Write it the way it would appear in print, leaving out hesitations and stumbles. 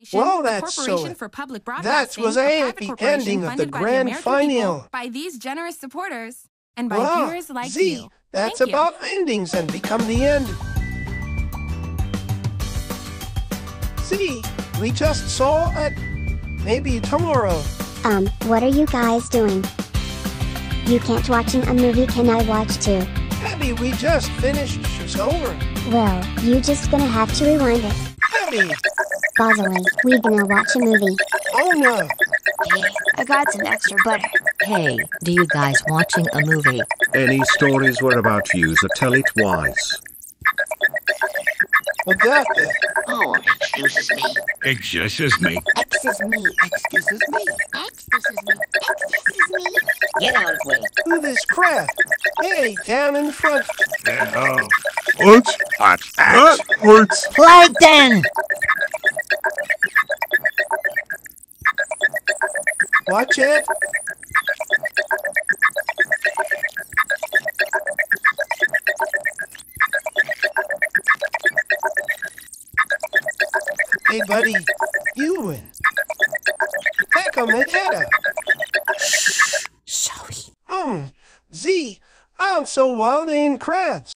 Well, that's Corporation so. for Public That Broadcasting, was a at private the corporation ending of the funded by the grand American final. people, by these generous supporters, and by Wow, viewers like Z, you. that's Thank you. about endings and become the end. Z, we just saw it. Maybe tomorrow. What are you guys doing? You can't watching a movie, can I watch too? Abby, we just finished. It's over. Well, you just gonna have to rewind it. Abby, Bosley, we gonna watch a movie. oh no. Hey, I got some extra butter. Hey, do you guys watching a movie? Any stories were about you, so tell it wise. What got that? Oh, excuses me. Excuses me. Excuses me. Excuses me. Excuses me. Excuses me. Get out of the way. Who this crap? Hey, down in front. What? That hurts. Plankton! Watch it. Hey, buddy, you win. Back on the data. Sorry. Z, I'm so wild in crabs.